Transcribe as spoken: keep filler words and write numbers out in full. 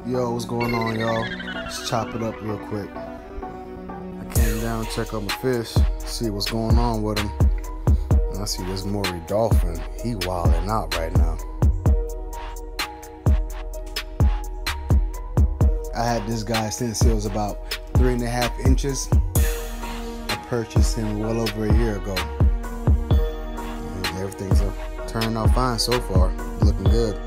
Yo, what's going on, y'all? Let's chop it up real quick. I came down to check out my fish, see what's going on with him. And I see this moori dolphin. He wilding out right now. I had this guy since he was about three and a half inches. I purchased him well over a year ago. And everything's turned out fine so far. Looking good.